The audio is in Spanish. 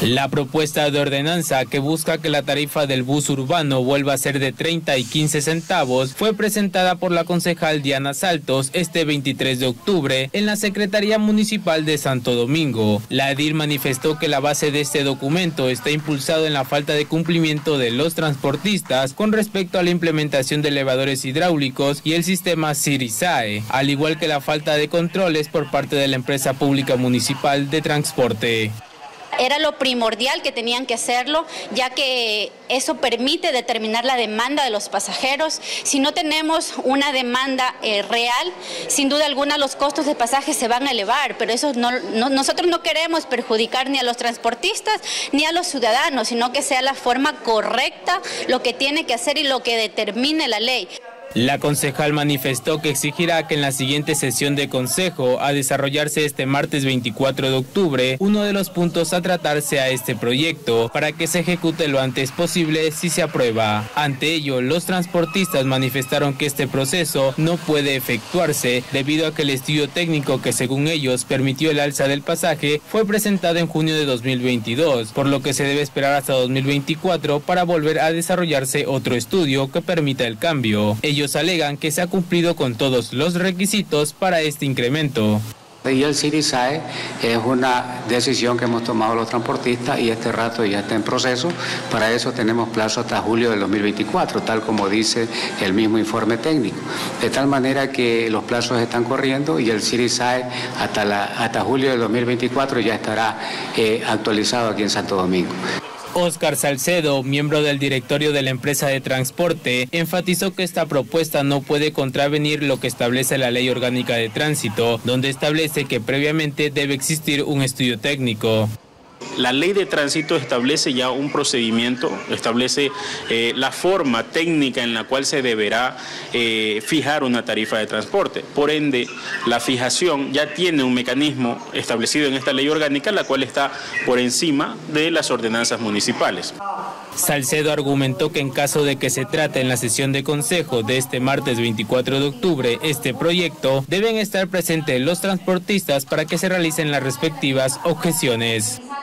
La propuesta de ordenanza que busca que la tarifa del bus urbano vuelva a ser de 30 y 15 centavos fue presentada por la concejal Diana Saltos este 23 de octubre en la Secretaría Municipal de Santo Domingo. La edil manifestó que la base de este documento está impulsado en la falta de cumplimiento de los transportistas con respecto a la implementación de elevadores hidráulicos y el sistema CIRISAE, al igual que la falta de controles por parte de la empresa pública municipal de transporte. Era lo primordial que tenían que hacerlo, ya que eso permite determinar la demanda de los pasajeros. Si no tenemos una demanda real, sin duda alguna los costos de pasaje se van a elevar, pero eso nosotros no queremos perjudicar ni a los transportistas ni a los ciudadanos, sino que sea la forma correcta lo que tiene que hacer y lo que determine la ley. La concejal manifestó que exigirá que en la siguiente sesión de consejo a desarrollarse este martes 24 de octubre, uno de los puntos a tratar sea este proyecto para que se ejecute lo antes posible si se aprueba. Ante ello, los transportistas manifestaron que este proceso no puede efectuarse debido a que el estudio técnico que según ellos permitió el alza del pasaje fue presentado en junio de 2022, por lo que se debe esperar hasta 2024 para volver a desarrollarse otro estudio que permita el cambio. Ellos alegan que se ha cumplido con todos los requisitos para este incremento. Y el CIRISAE es una decisión que hemos tomado los transportistas y este rato ya está en proceso. Para eso tenemos plazo hasta julio del 2024, tal como dice el mismo informe técnico. De tal manera que los plazos están corriendo y el CIRISAE hasta julio del 2024 ya estará actualizado aquí en Santo Domingo. Óscar Salcedo, miembro del directorio de la empresa de transporte, enfatizó que esta propuesta no puede contravenir lo que establece la Ley Orgánica de Tránsito, donde establece que previamente debe existir un estudio técnico. La ley de tránsito establece ya un procedimiento, establece la forma técnica en la cual se deberá fijar una tarifa de transporte. Por ende, la fijación ya tiene un mecanismo establecido en esta ley orgánica, la cual está por encima de las ordenanzas municipales. Salcedo argumentó que en caso de que se trate en la sesión de consejo de este martes 24 de octubre este proyecto, deben estar presentes los transportistas para que se realicen las respectivas objeciones.